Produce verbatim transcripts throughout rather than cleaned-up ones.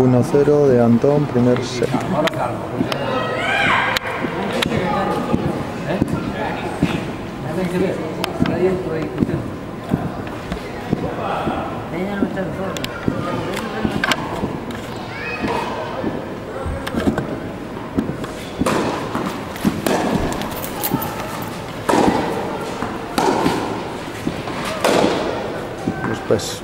uno cero de Antón, primer set. Después.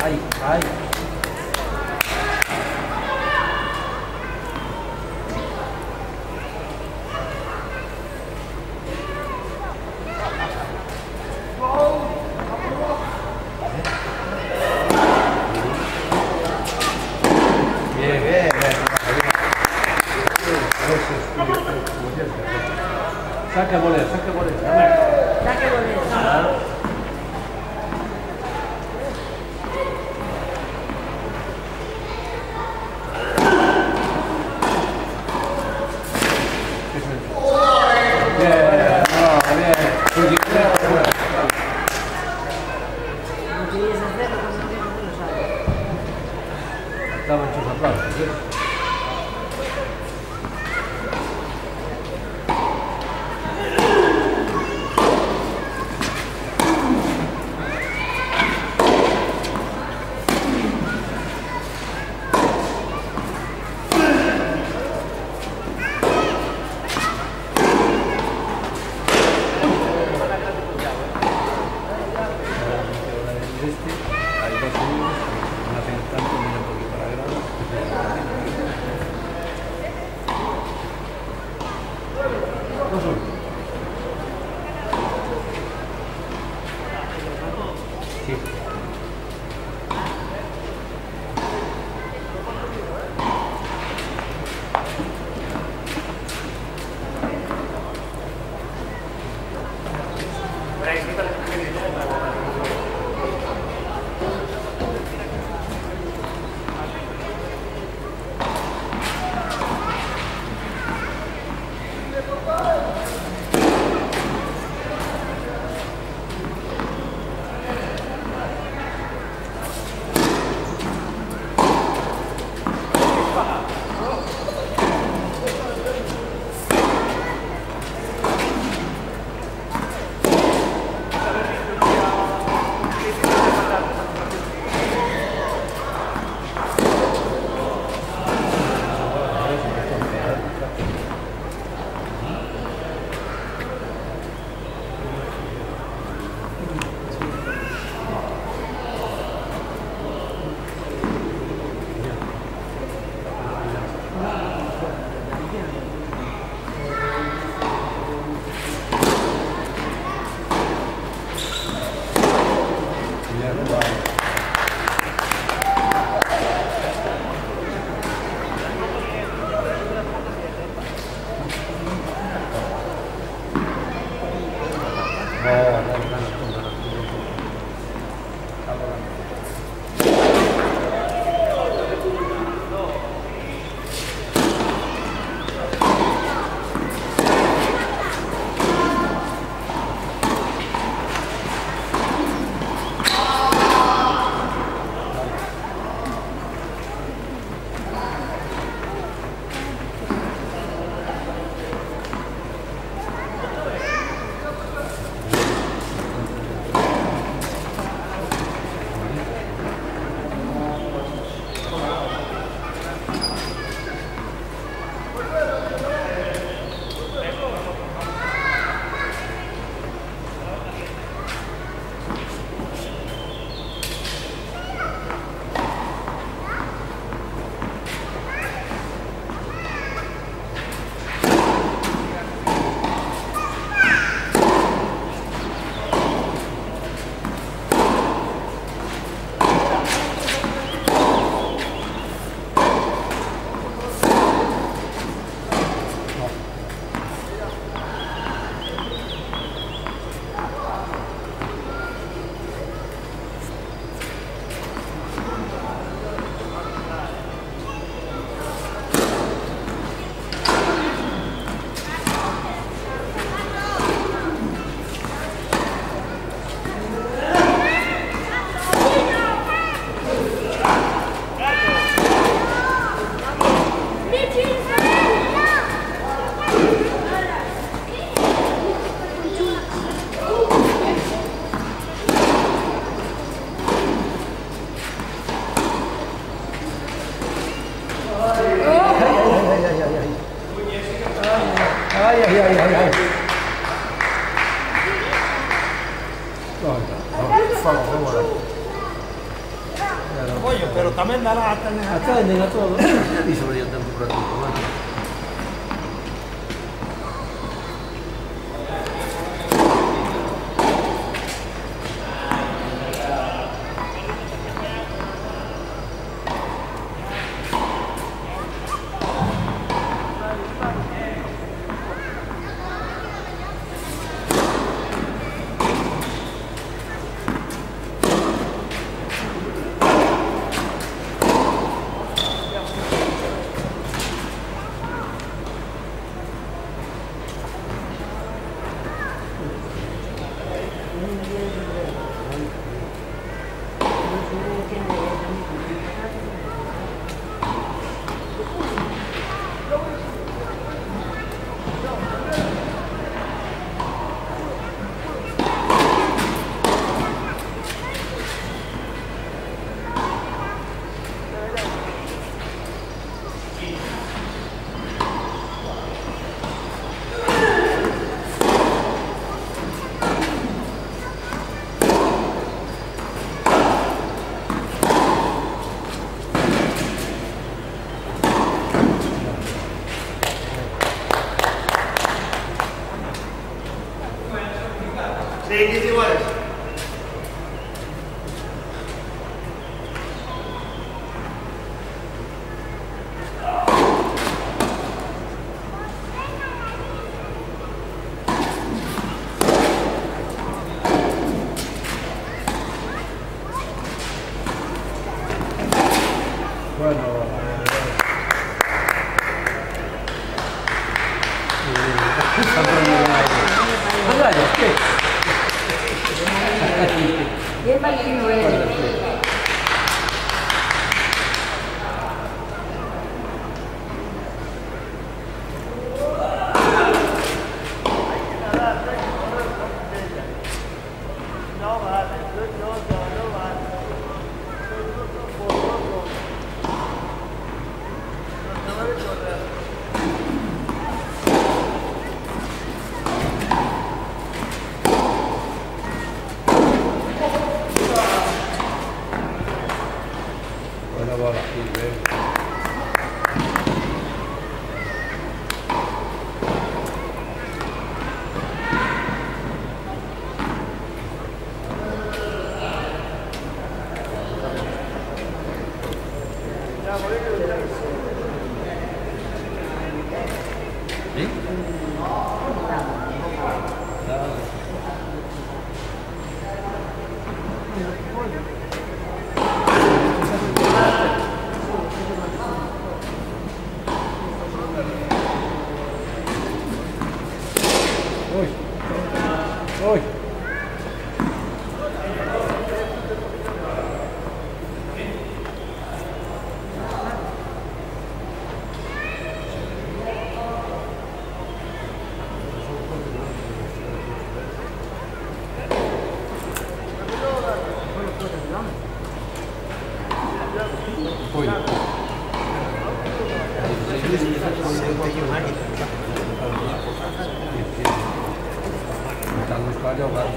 Ahí, ahí. Bien, bien, bien. Saca volea, saca volea. Saque volea. Bien, no, bien. No querías hacerlo, pues no tienes que lo sabes. Estaban tus aplausos, ¿eh? Hay dos segundos, no hacen tanto, mira un poquito la grada. Dos segundos. Sí. Ay, ay, ay, ay, ay. No, no, no, por favor, vamos a ver. también dará hasta en Hasta venden a todo. Y sobre yo tengo por aquí. Sí, quince iguales. Bueno. Bien bailarino eres. Buena bola, sí, bien. ¿Sí? Uy. Uy. Uy. Están los fallos, ¿vale?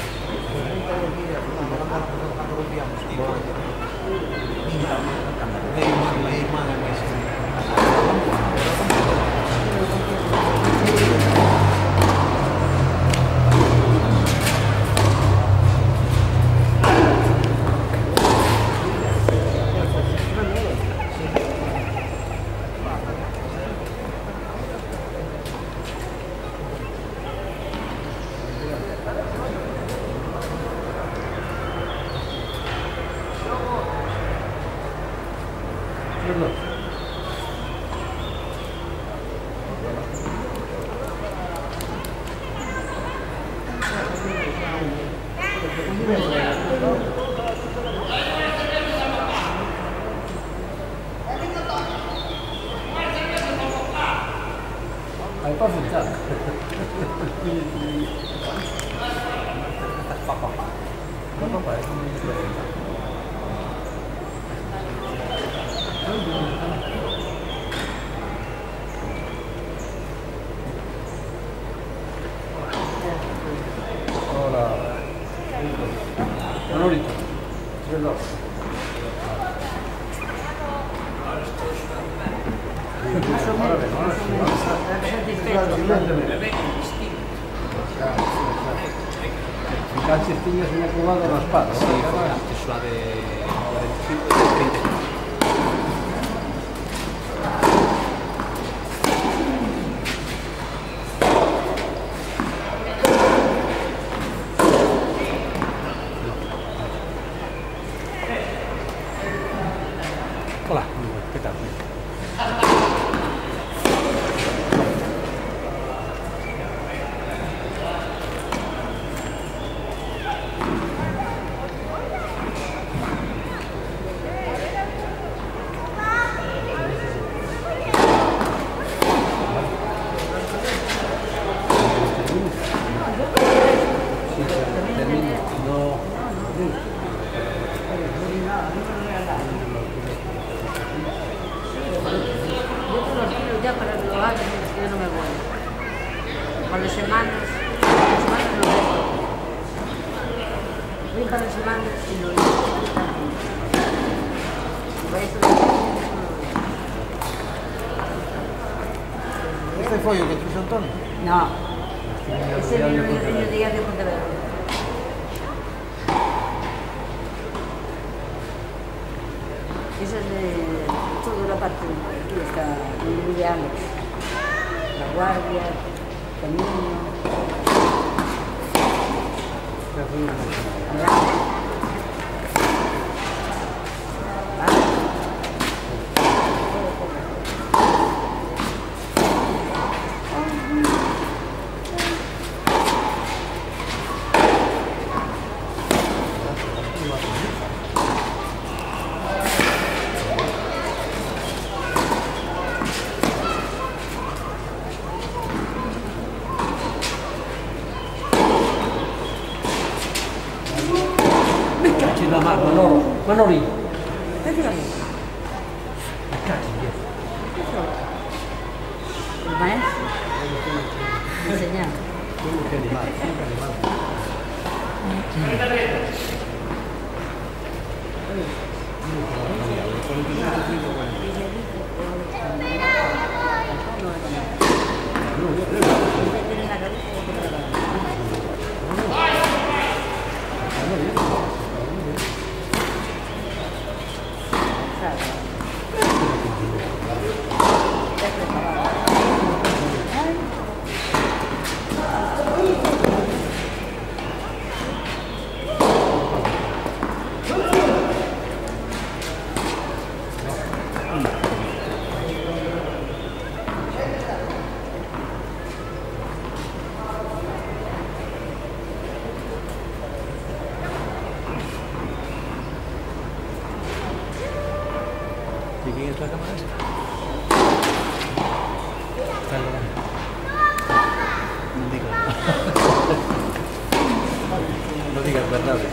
Ahí para funcionar. Papá, papá, es un Hola. Manolito. Más o menos, más o menos. Para que sea satisfecho. Si calces tiñas unha cubada raspada. Sí, fue suave cuarenta y cinco y treinta y cinco. Hola, ¿qué tal? Yo te los quiero ya para que lo hagan, es que yo no me voy. Para las semanas, para las semanas lo dejo. Voy para las semanas y lo dejo. Por eso lo dejo. Este foi o que fixo Antonio? No. Ese vino el niño de día de Pontevedra. Esa es de toda la parte de aquí, está el de Alex. La Guardia, Camino. La... Da mano, Manolo, Manolino. ¿Qué te lo digo? El maestro. Enseñar. Qué animal, qué animal. ¿Y quién es la cámara esa? Está en la No digas. No digas verdades.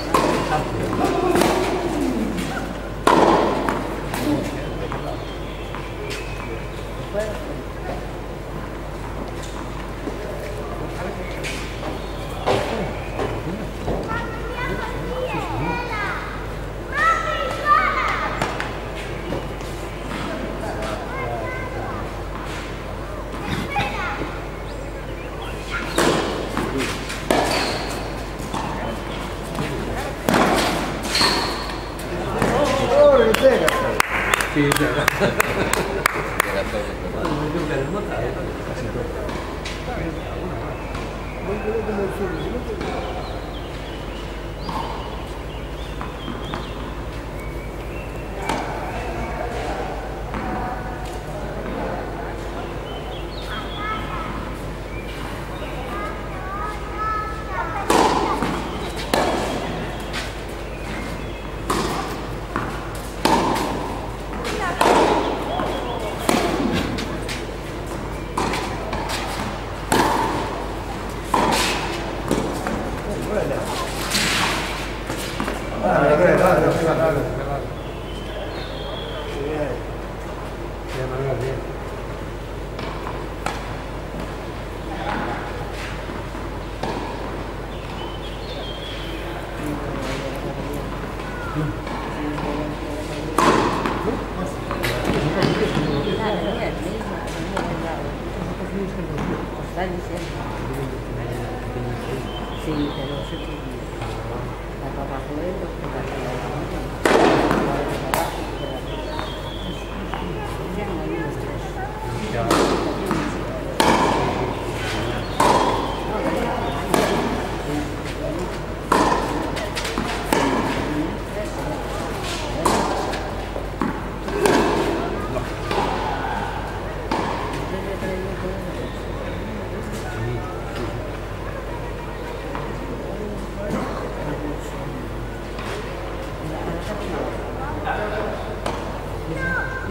Sí, llega.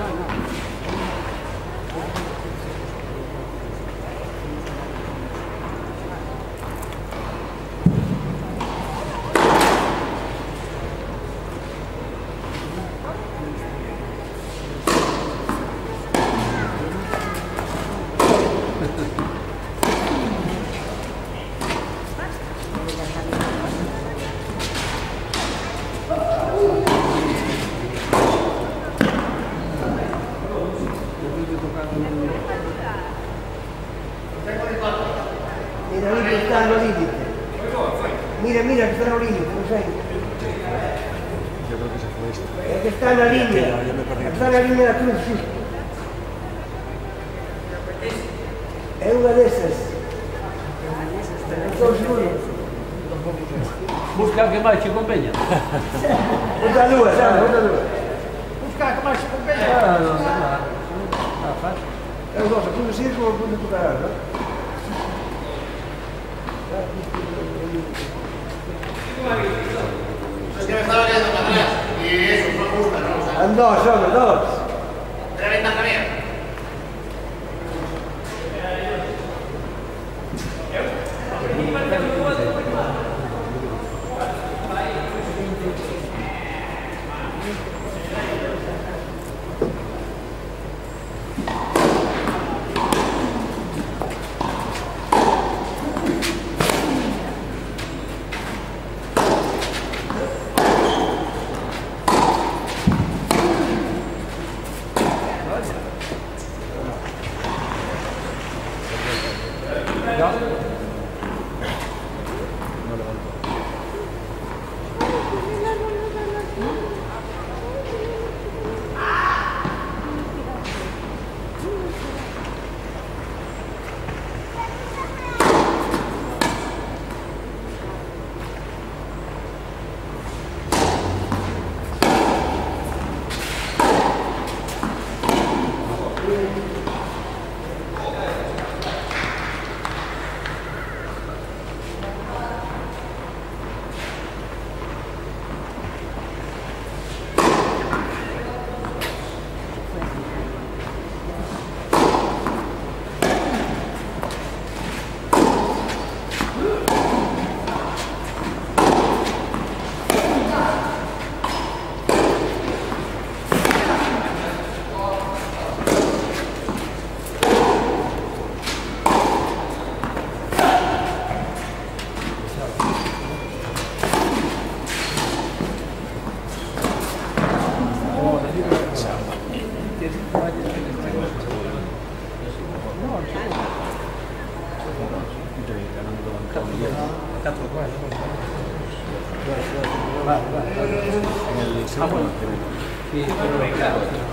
Mira, mira que está no límite. Mira, mira que está no límite, no sé. Yo creo que se fue esto. Es que está en la línea. Ya me perdí. Está en la línea de la cruz, sí. Es una de esas. Dos segundos. Busca que máis che conveña. Outra lúa, sabe? Outra lúa. Busca que máis che conveña. Ah, non, non, non. Ah, faz. É os dos, aquí no circo, o punto de tocar, ¿no? Es que me estaba quedando para atrás. Y eso, no me gusta, ¿no? O sea, Han dos, hombre, dos. ¿era ventaja mía? Ah, bueno. Sí, pero venga.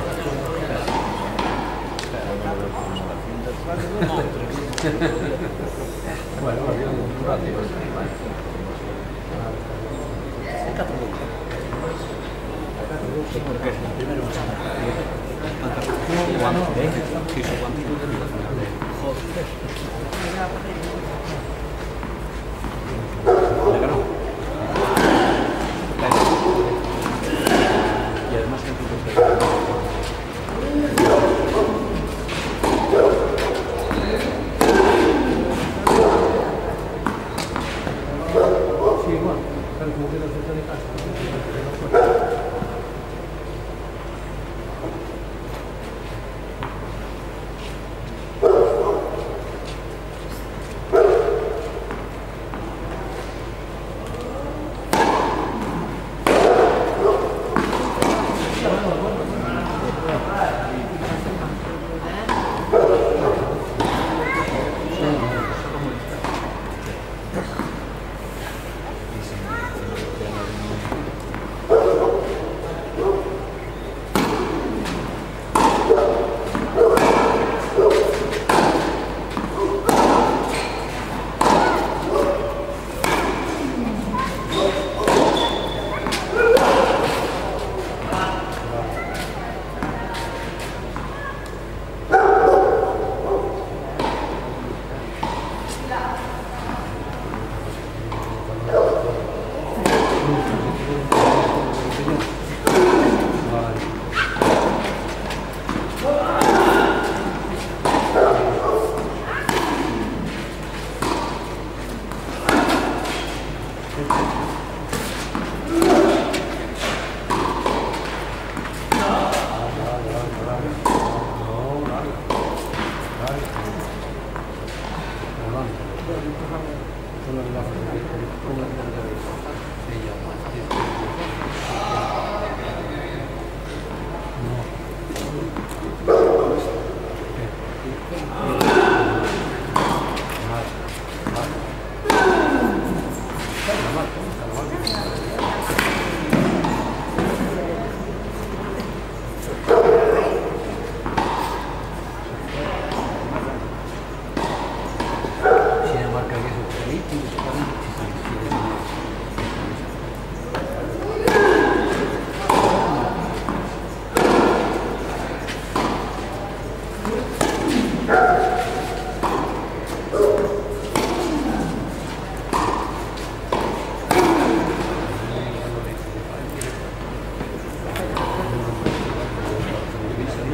Bueno, había un ratio. Porque es el primero más ¿cuánto? Sí, sí, ¿cuánto? Joder. Le ganó. Y además que Sí, igual. Pero como que no se de casa.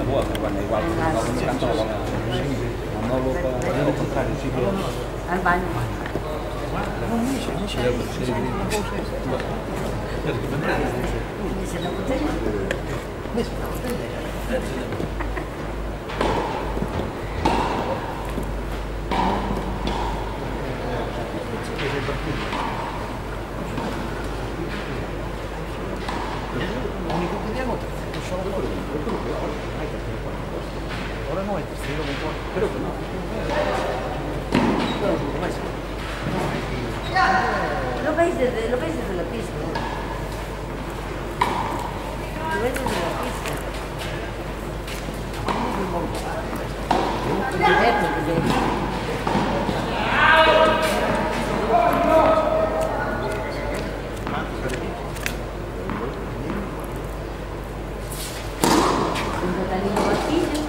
boa, pero bueno, igual, igual no me encanta la bola. No lo para lo contrario, sí que... Al baño. Se lo botella. Ahora no hay tercero, creo que no. Lo veis desde, lo veis desde la pista. Lo veis desde la pista. Directo, directo. Un botanillo vacío.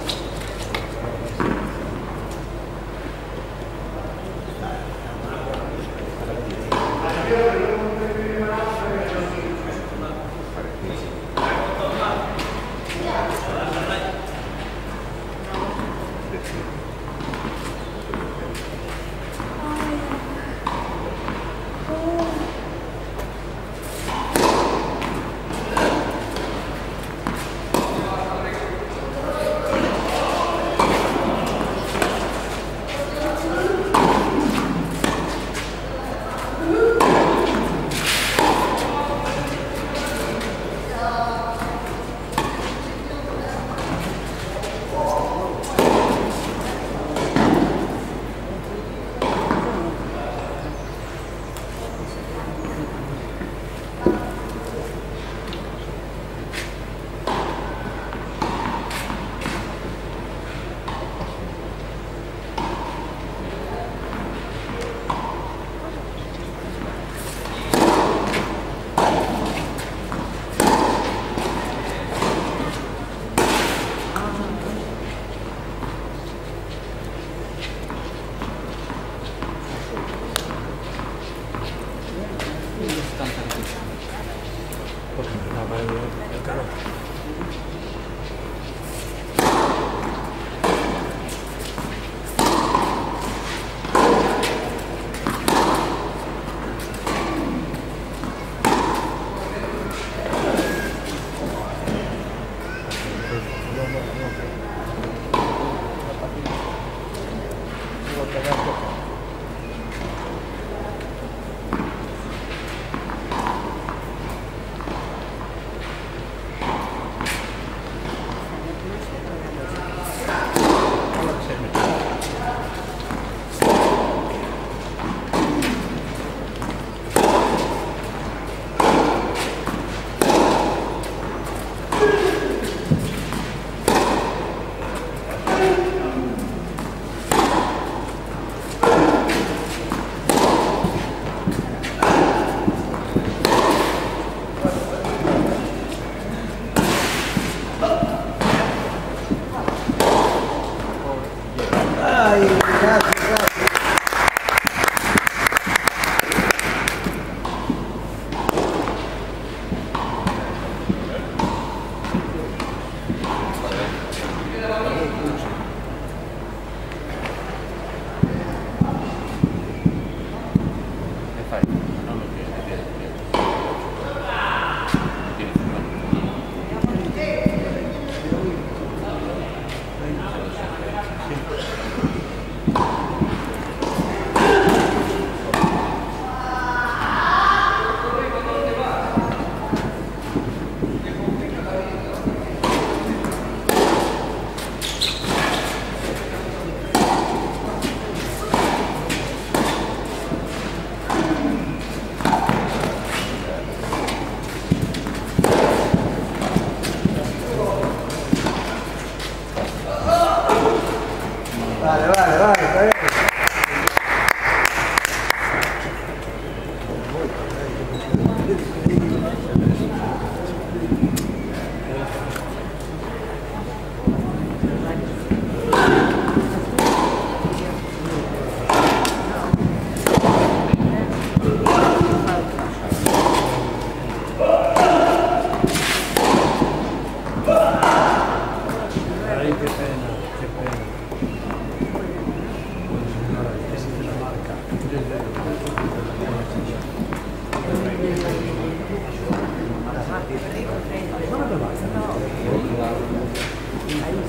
Vale, vale, vale, está bien.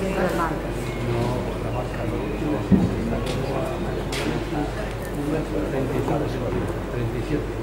siempre las marcas. No, la marca lo último es treinta y cinco, treinta y siete.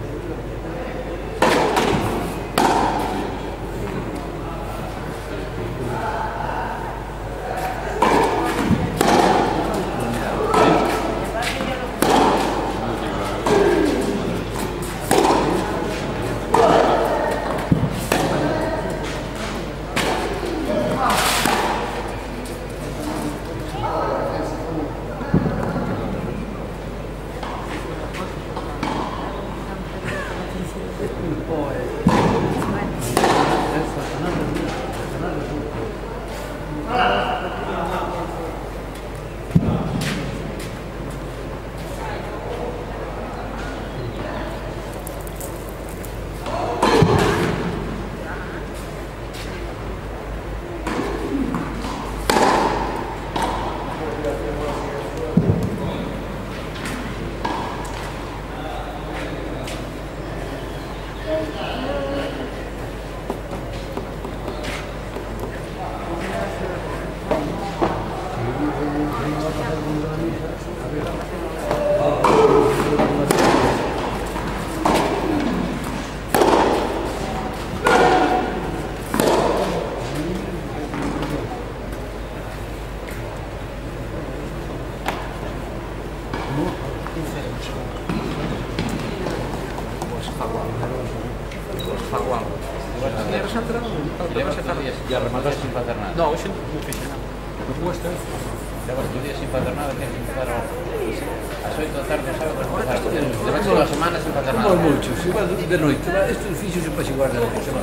Ya remataste sin facer nada. No, hoxe non fixe nada. Non cuesta. Levas tu día sin facer nada, tens que empezar ás oito da tarde, sábado, levas toda a semana sin facer nada. Como mucho, se va de noite, isto fixe se pasa igual de noite, se va.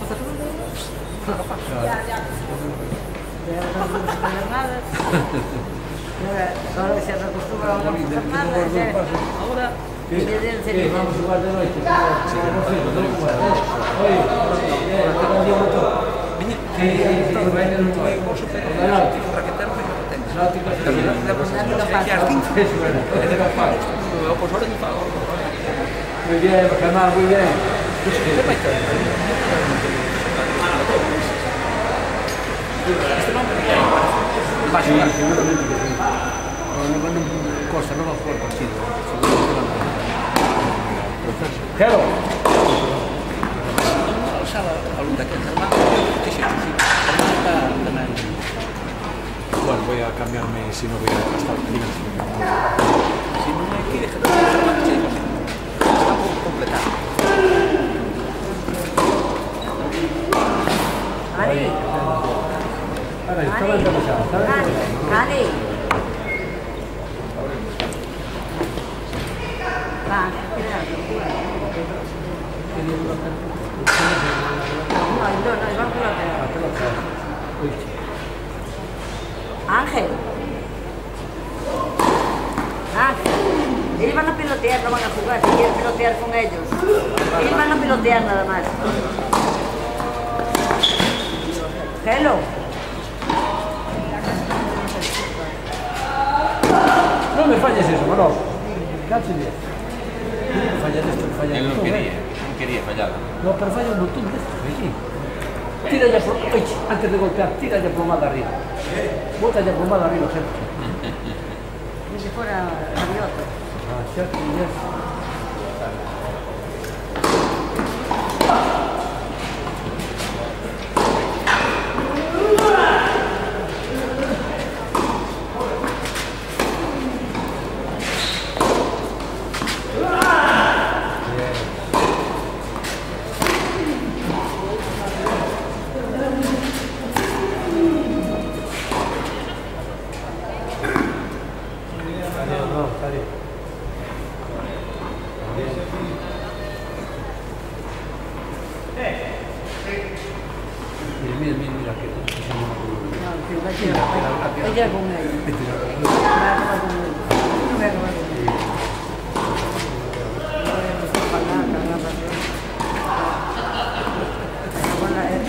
Ahora se acostumbra a no hacer nada, ahora Eh, vamos a jugar de noche. Oye, te cambió mucho. Sí, sí, todo va en el nuevo. El náutico, raquetero, raquetero. Náutico, sí. Es bueno, es de la paz. Pues ahora ni pago. Muy bien, Germán, muy bien. Este nombre ya parece. Sí, seguramente que sí. No, Costa no va a jugar partido. Hello. Bueno, voy a cambiarme si no voy a gastar el si no hay que dejar de está por completar. Ani. Ahora, estaba interesado. Ani. Va, no, no, no, no, Ángel. Ángel. Ellos van a pilotear, no van a jugar, si quieren pilotear con ellos. Ellos van a pilotear nada más. Hello. No me falles eso, Manolo. Cacho bien. No fallas esto, fallas Él no esto, quería, ¿eh? no quería fallar. No, pero falla un montón de estos, ¿sí? Tira ya por... Ay, antes de golpear, tira ya plomada arriba. Bota ya plomada arriba, gente. Como si fuera aviota. Ah, ya, ya. Mira, mira, mira, que ella con él. No voy a acabar con él. No voy a acabar con él. No voy a empezar a pagar, pagar, pagar. Bueno, el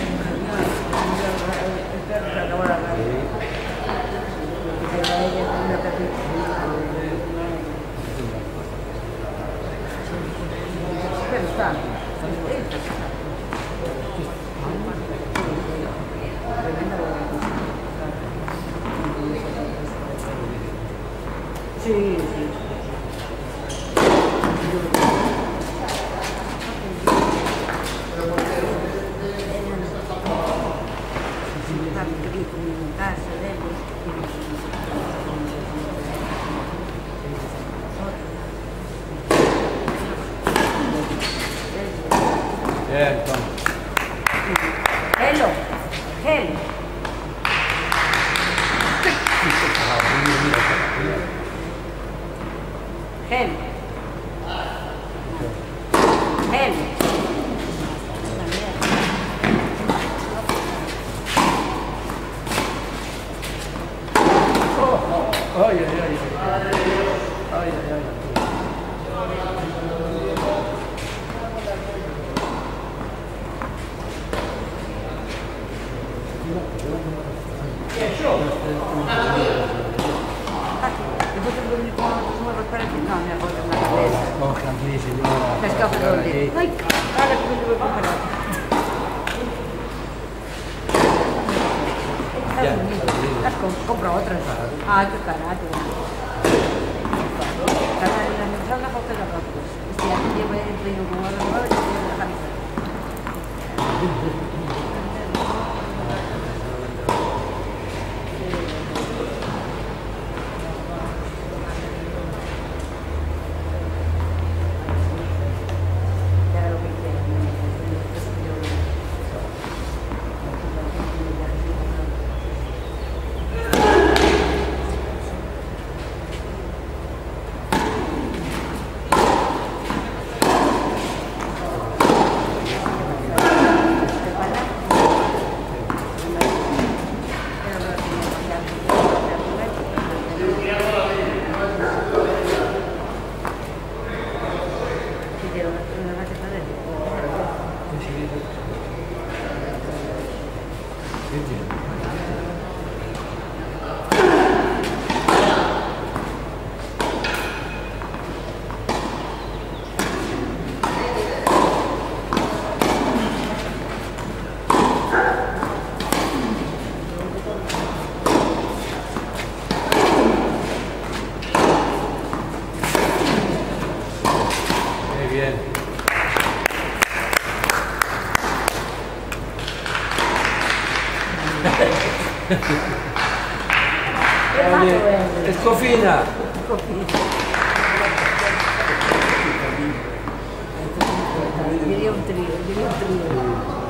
perro se acabó la cara. Se va ella con una pepita. Pero está. Tremenda. Sí, sí. En casa de ellos. Bien, Tom. Hello, hello. Hello. Hello. Ay, ay, ay. Ay, ay, ay. Oh, tranquilli, signora. Pesca per lì. Dai, guarda come devo comprare. Ecco, compro otra. Ah, qué carajo. La entrada falta de ratos. Este año llevo el pleno como a las nueve y voy a dejar de hacer. Oye, Escofina. Diría un trío, diría un trío.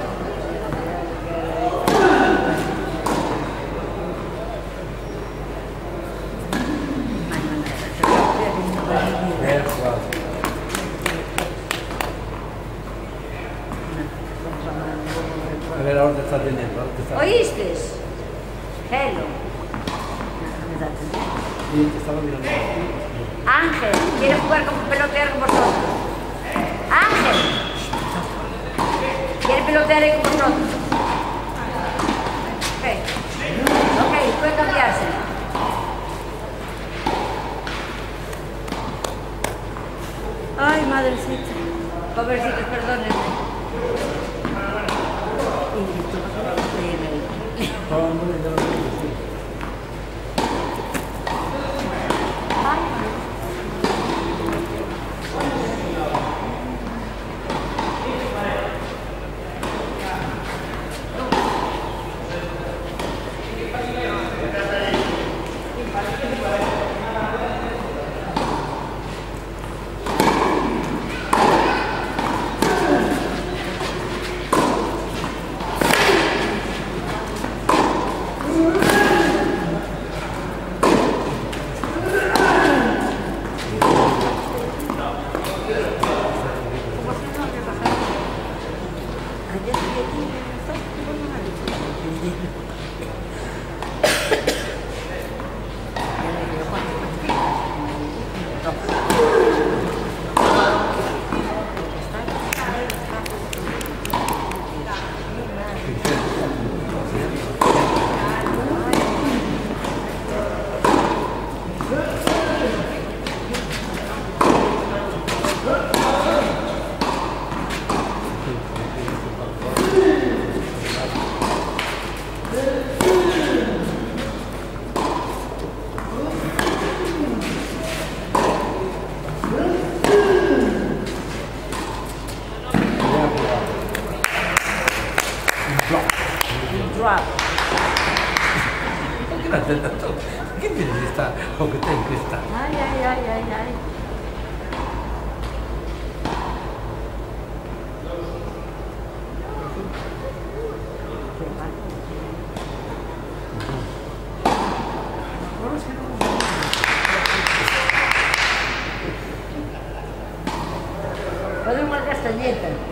A ver, ahora te está teniendo. Ahora te está... ¿Oíste? Hello. Sí, te estaba mirando. Ángel, ¿quiere jugar con pelotear con vosotros? Ángel, ¿quiere pelotear ahí con vosotros? Ok, ok, puede cambiarse. Ay, madrecita. Pobrecitos, perdónenme. Y tú vas a ver ahí. Hombre, ya lo tengo, sí. Che dici sta? O che te che sta? Ai, ai, ai, ai, ai. Fate una castagnetta.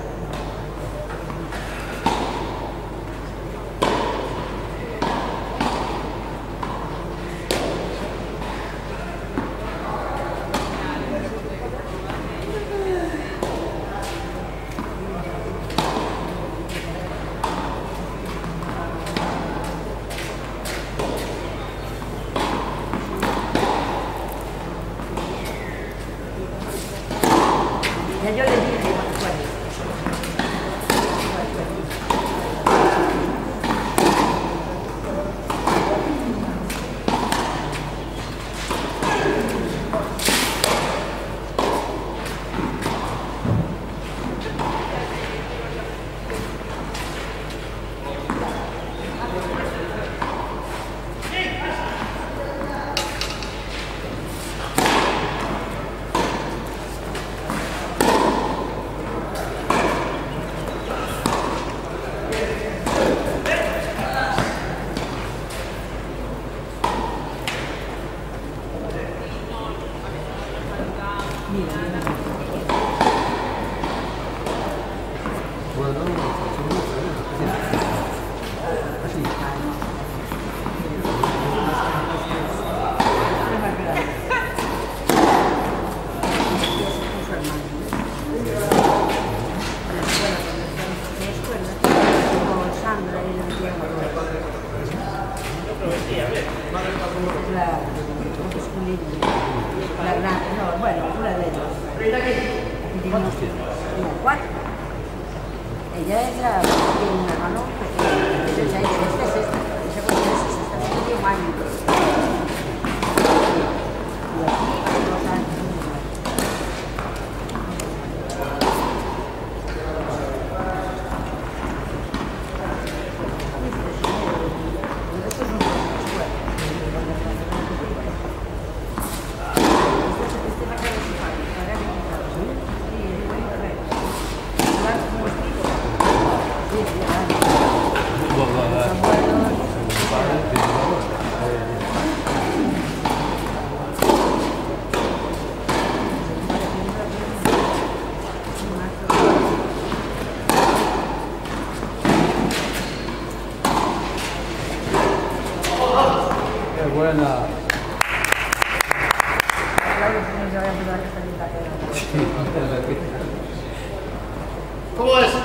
Ya yo le dije, bueno, la, la gran, no, bueno, una de ellas. ¿Cuántos tiene? Cuatro. Ella es la que tiene un hermano pequeño. Esta es esta, esta es esta, esta tiene un año. Y aquí, dos años. Buena. ¿Cómo es?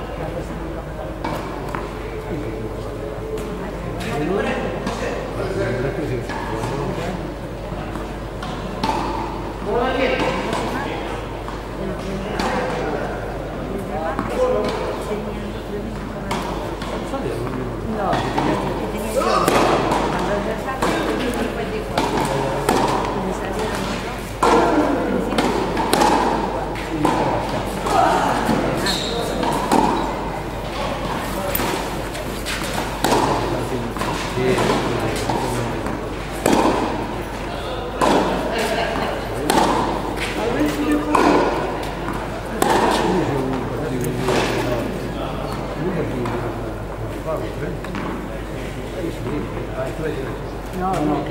No, no.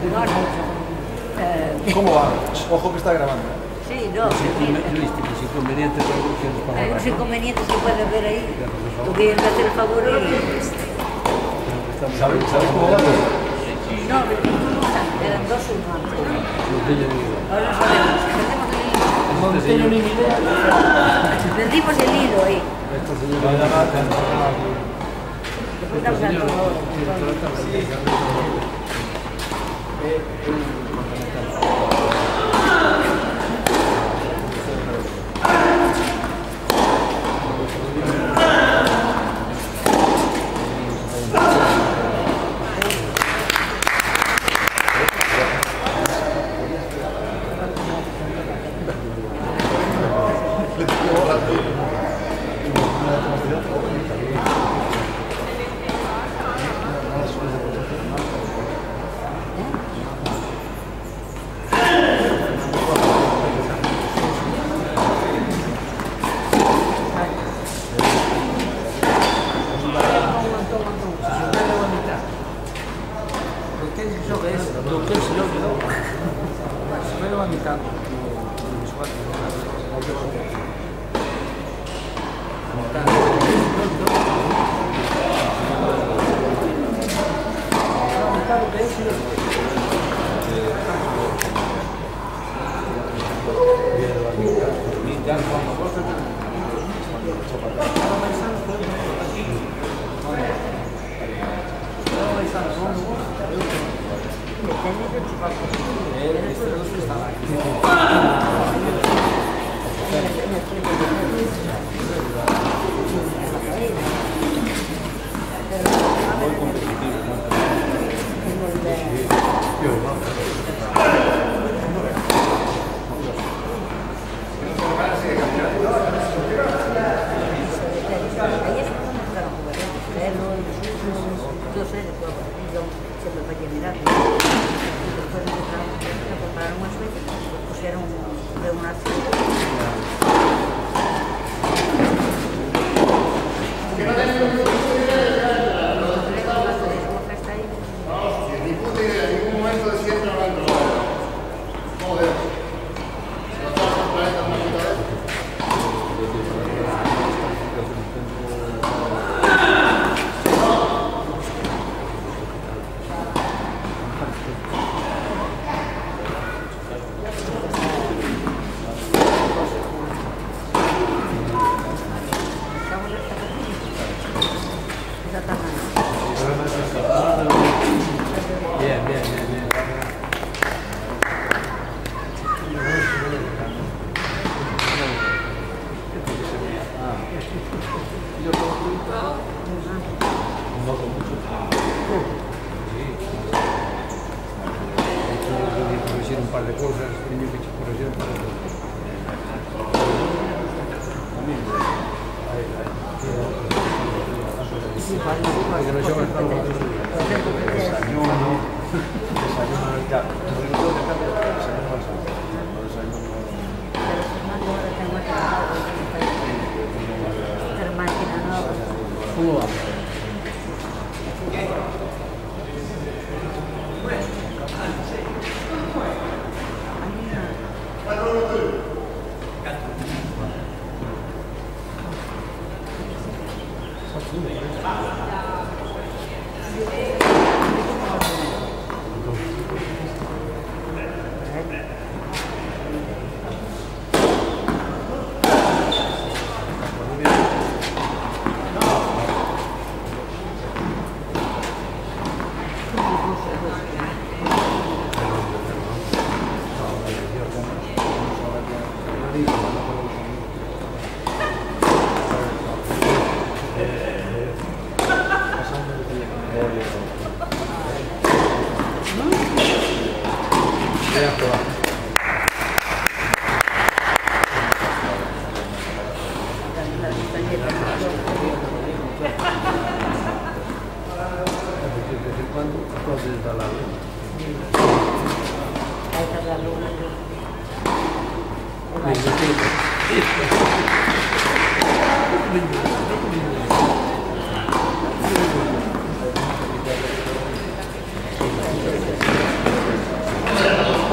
No, no. Eh, ¿Cómo va? Ojo que está grabando. Sí, no. Luis, los inconvenientes de producciones para Hay la unos inconvenientes que puede haber ahí. Tú quieres hacer el favor y... ¿Sabes, ¿Sabes cómo va? No, eran dos uno antes. Ahora no sabemos. No tengo ni idea. Perdimos el hilo ahí. Después estamos dando ahora.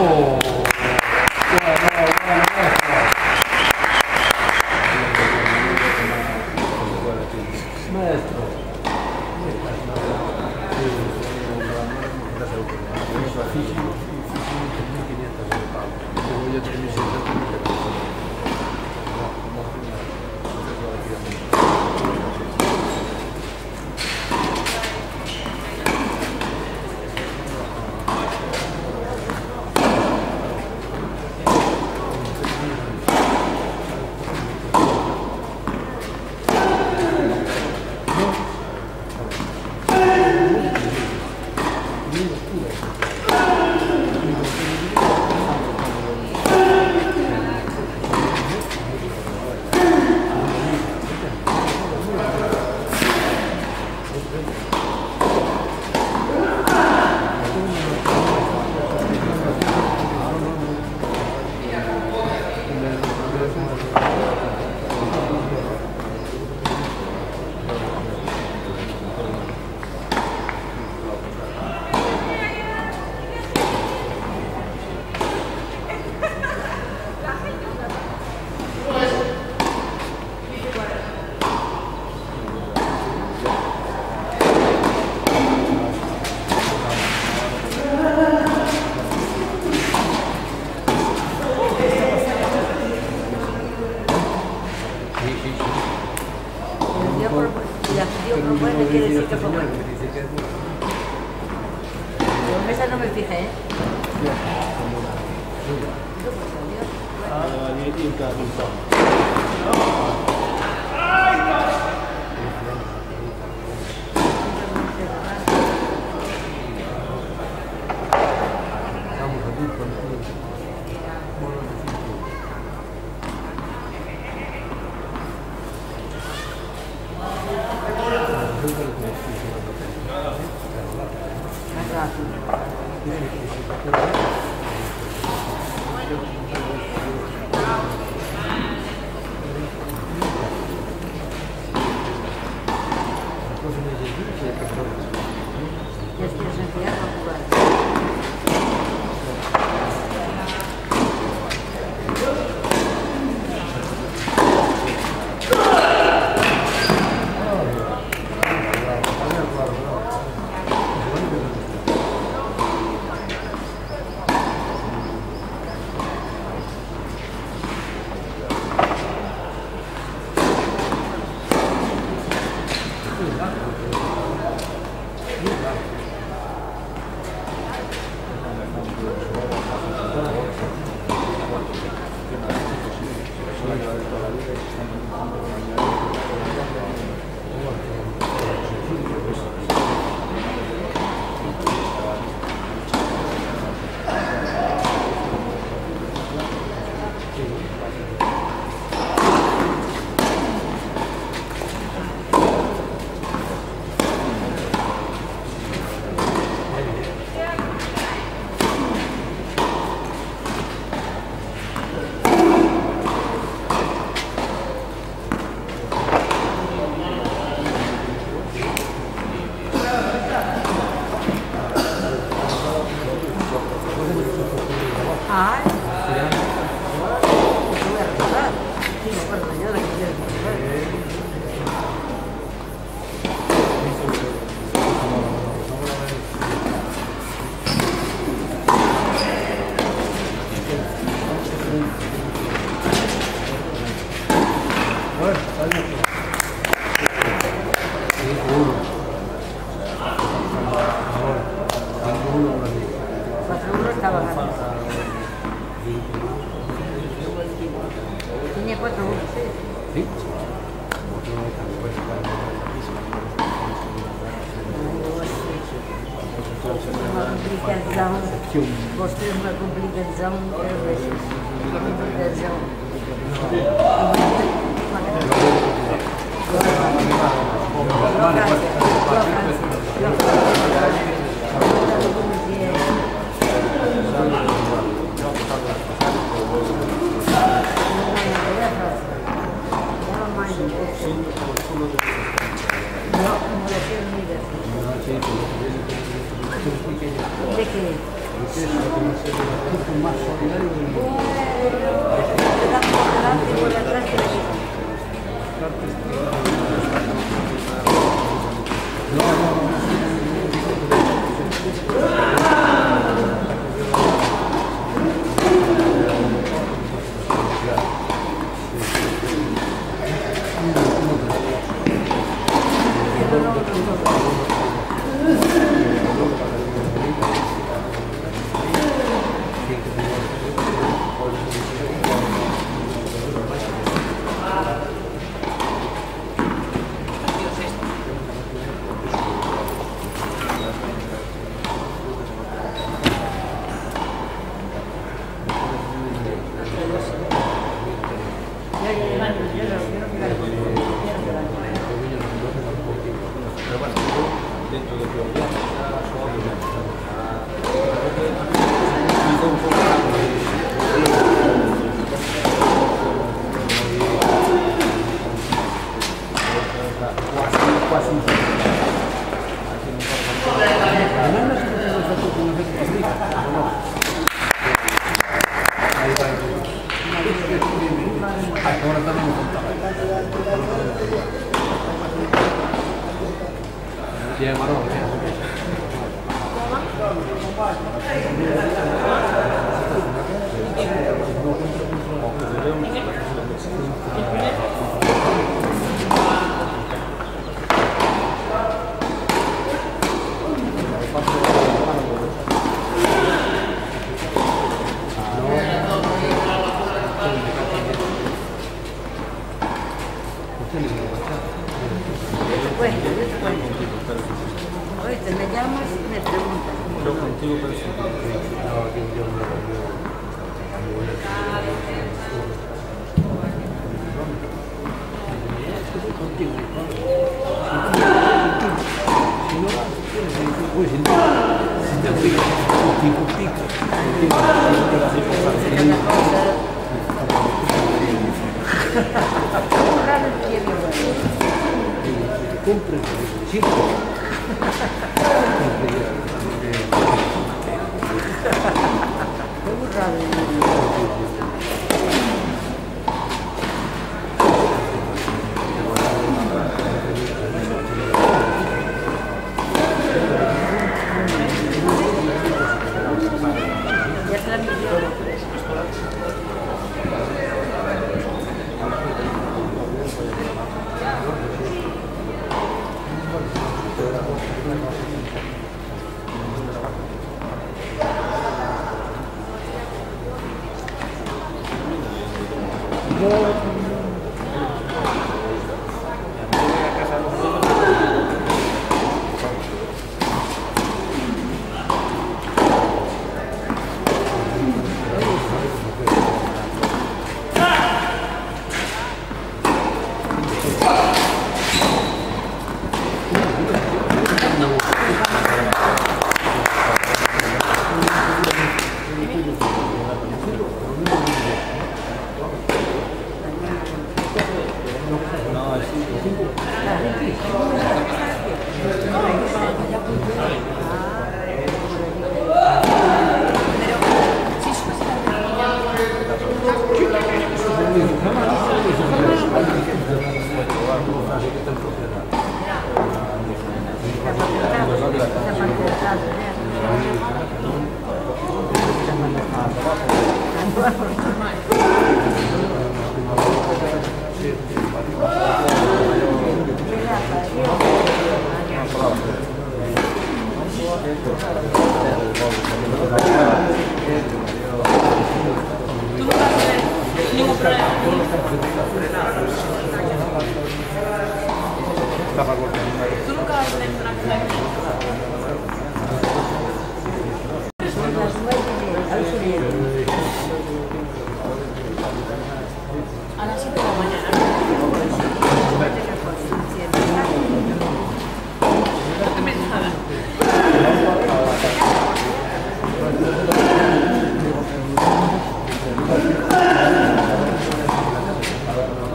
Oh, bueno, bueno, maestro. Quiere decir que fue bueno. Yo en esa no me fijé, ¿eh? Gostei de uma complicação, complicação. De que más solidario del mundo. Por delante y por detrás que le digo. No, no, no.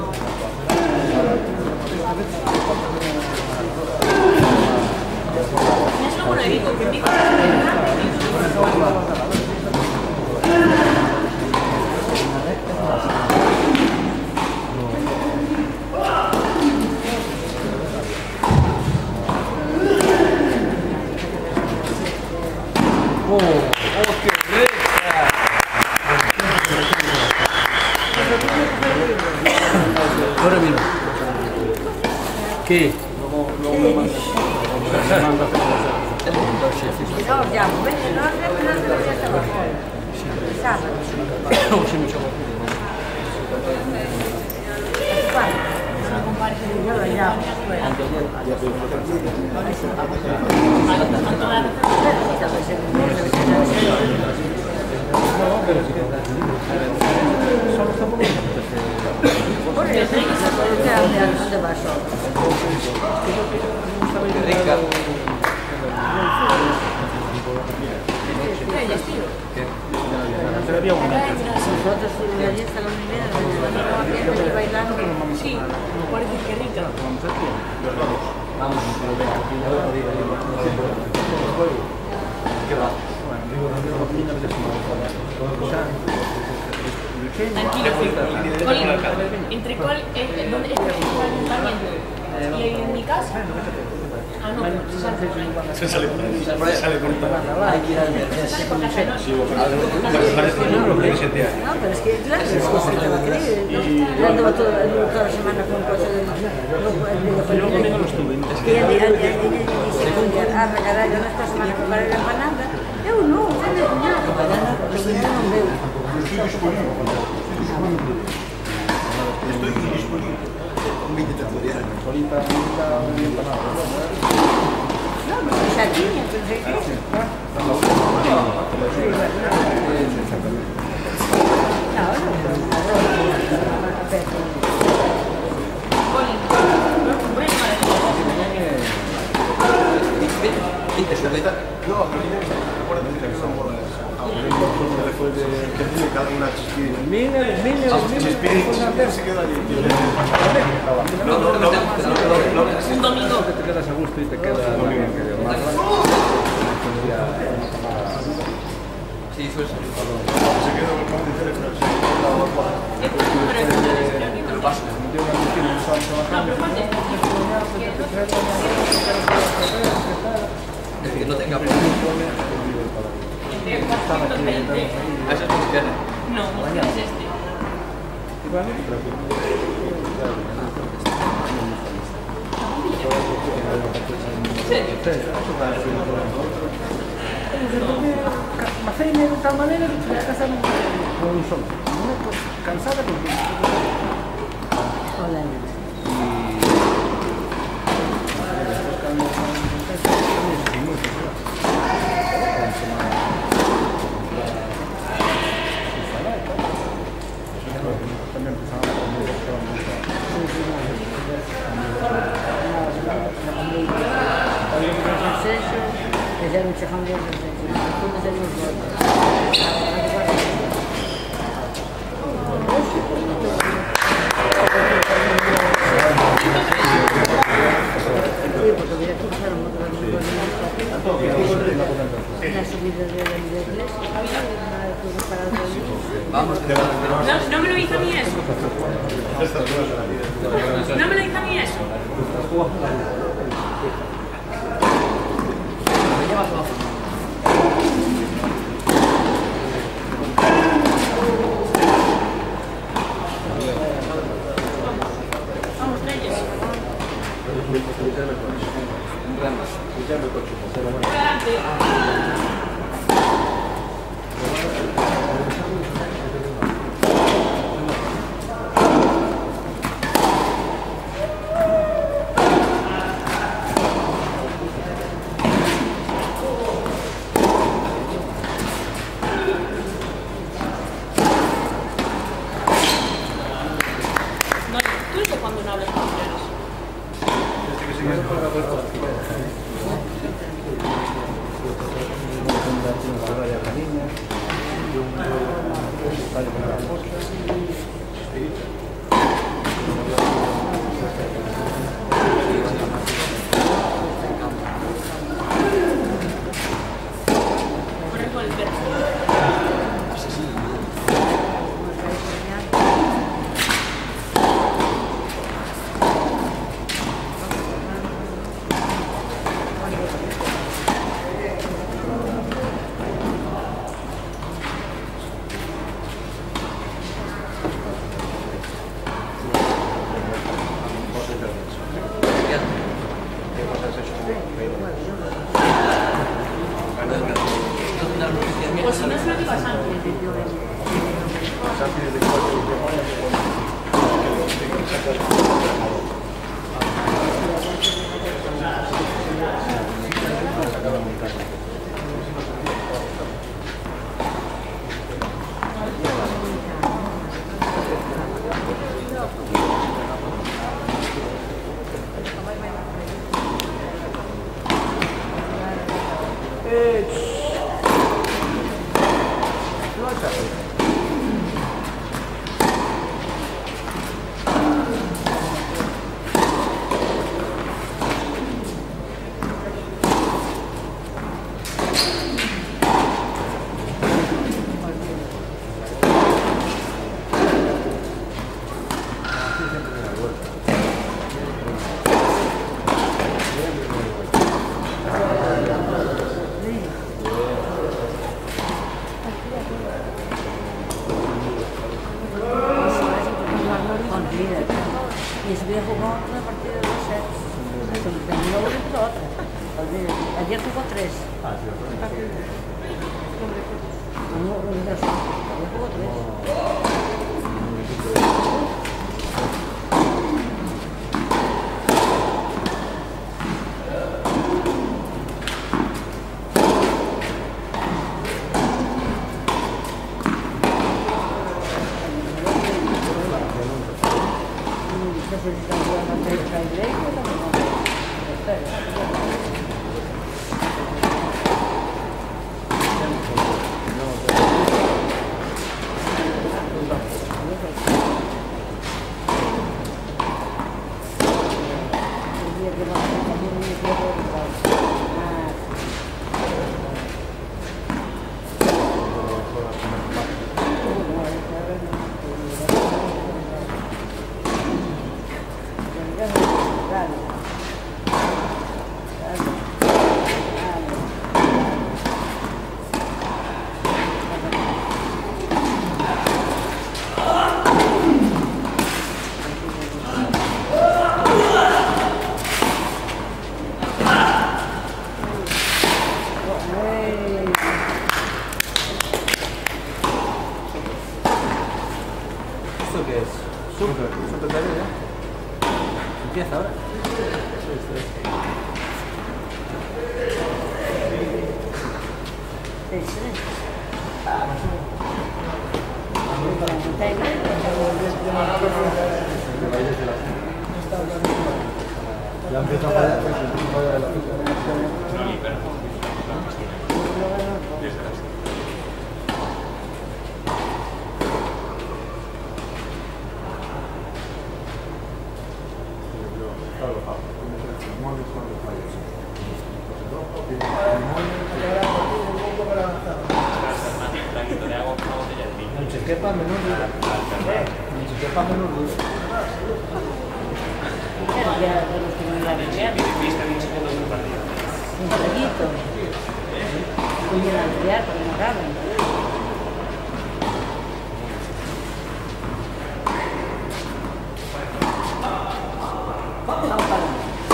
Gracias. ¡Oh! ¡Oh, qué rica! Ahora mira. ¿Qué? Luego me mandas. Me mandas No, ya, vete, no, no, no se lo voy a hacer abajo. Sábado. Sí, mucho más. Yo ya. Por eso, ¿dónde vas? Qué rica. Nosotros ayer hasta la primera, bailando. Sí, parece que rica. Tranquilo, entre cuál, eh, ¿dónde es el ayuntamiento? ¿Y en mi casa? Ah, no, se sale por ahí. Se sale por ahí. Se sale por ahí. Hay que ir al mercado. Sale por casa, ¿no? Sí, no, pero siete años. No, pero es que claro, es que se te va a creer. Yo ando toda, toda la semana con cosas del videojuego. Es que ella dice, ah, regalar yo esta semana con la empanada. Eu non, eu non, empanada, porque eu non veo. Estoy indisponible. Un veinte tertuliano. Solita, solita, muy empanada. No, porque xa tiña, pero sei que. No, Un domingo. Te quedas a gusto y te queda bien que de más. Sí, hizo eso. Se quedó con el pan de teléfono. Pero paso. Es que no tenga problema. ¿A eso es tu izquierda? No, no es este. ¿En serio? Ma feina de tal manera que te casas con un solo. Cansada con Hola. Que ya mucha gente Vamos, que No, no me lo dijo a mí eso. No me lo dijo a mí eso. Vamos, Reyes. Adelante. No, tú dices cuando no hablas con mujeres. Corre con el perro. O si no, se lo digo a Santi. Y ese día jugó una partida de dos sets. Terminó una y puso otra. Ayer jugó tres. Ah, sí, no, no, no, ayer jugó tres. ¿Esto qué es? Súper, súper tarde, ¿eh? Empieza ahora. Ya empieza a fallar, pues el fallo de la Non ci quepa menor duda. Non ci quepa menor duda. Un traguito. Voy a ampliar porque no caben. Vamos para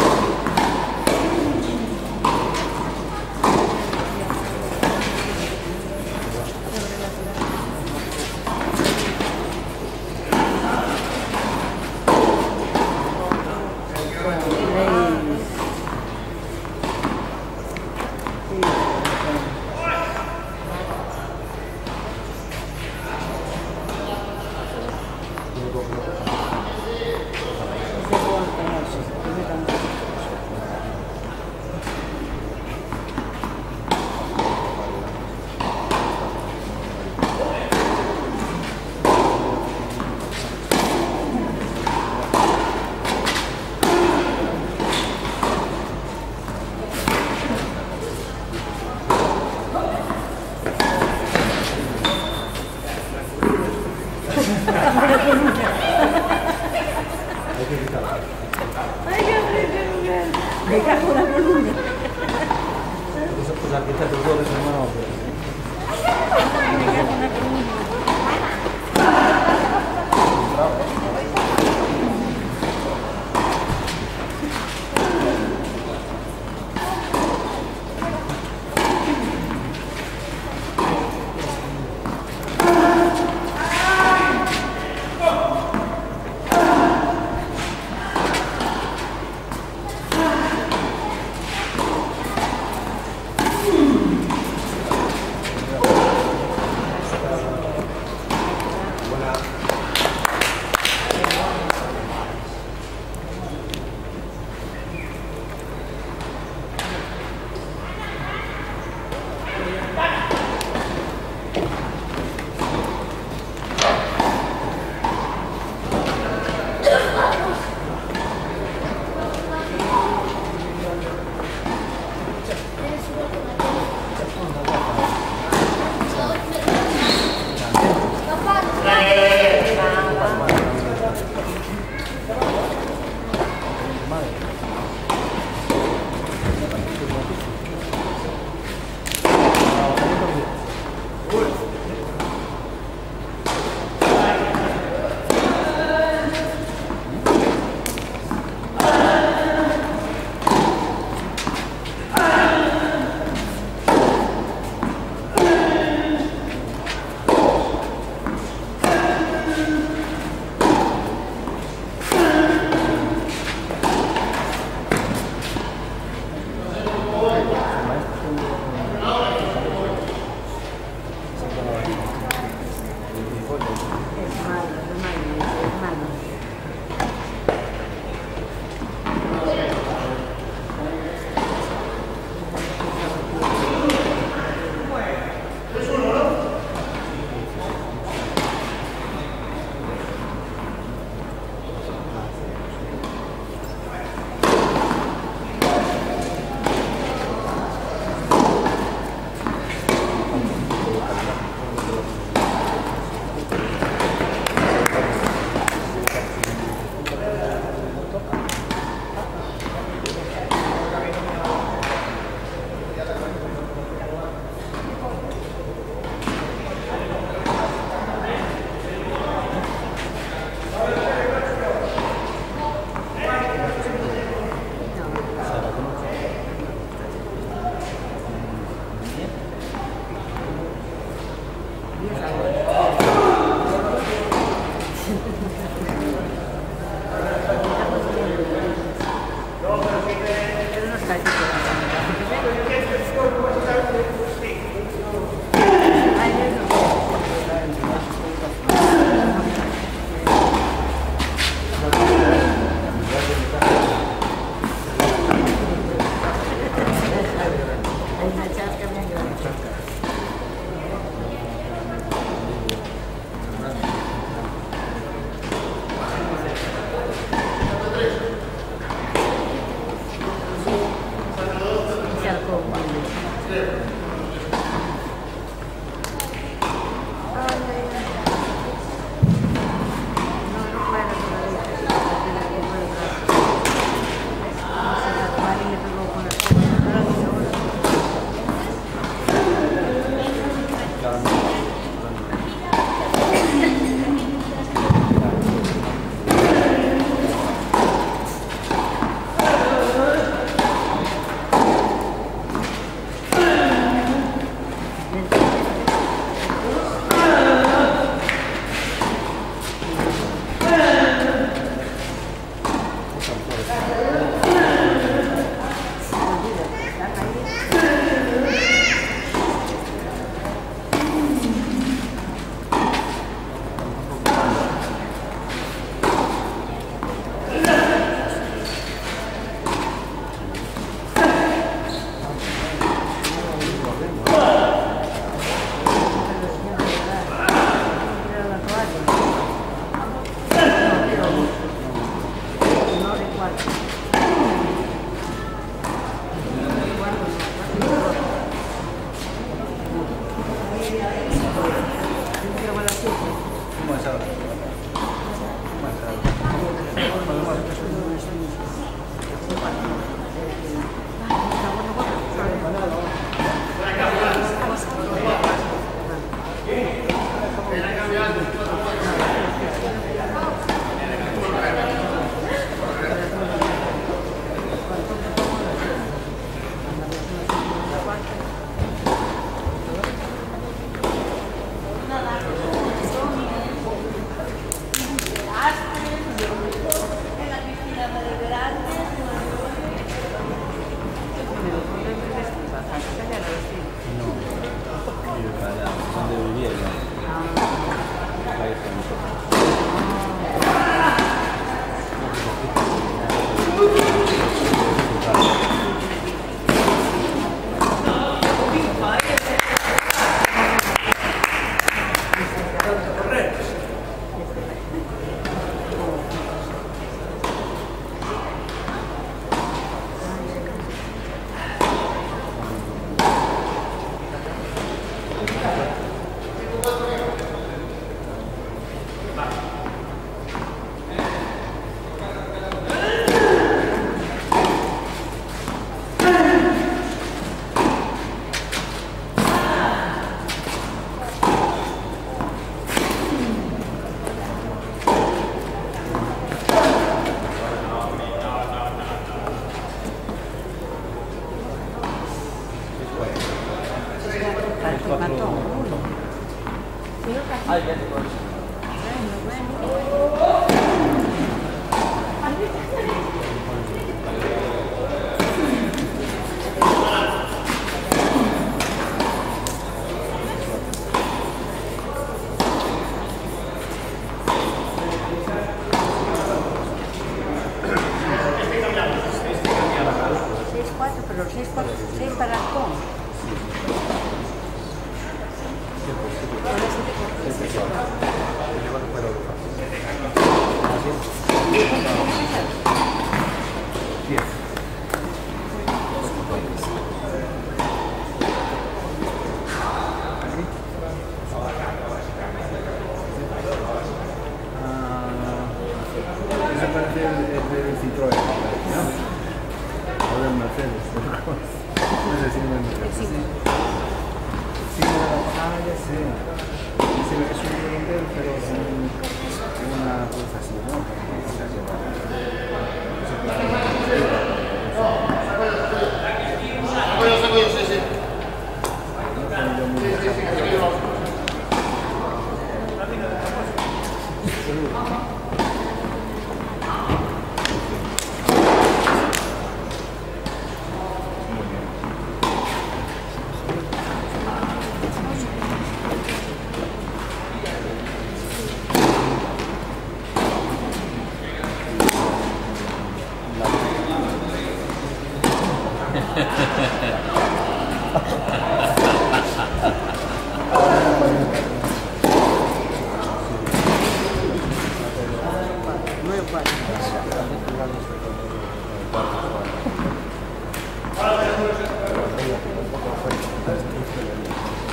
me cago la columna. Pues aquí está tu doble hermano. Me cago en la columna.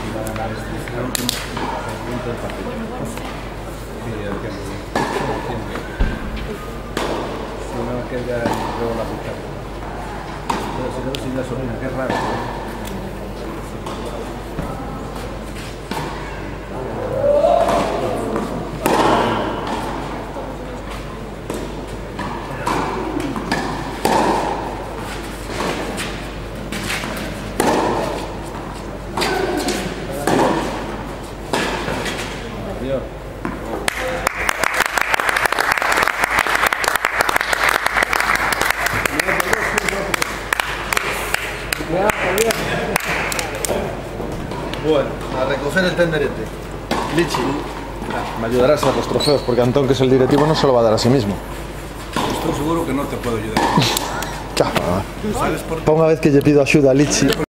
la restricción que hemos hecho del partido. Sí, el que siempre. Si no, que ya luego la puta. Pero se quedó sin gasolina, qué raro. Adiós. Bueno, a recoger el tenderete. Lichi. Me ayudarás a los trofeos, porque Antón, que es el directivo, no se lo va a dar a sí mismo. Estoy seguro que no te puedo ayudar. Ponga vez que le pido ayuda a Lichi.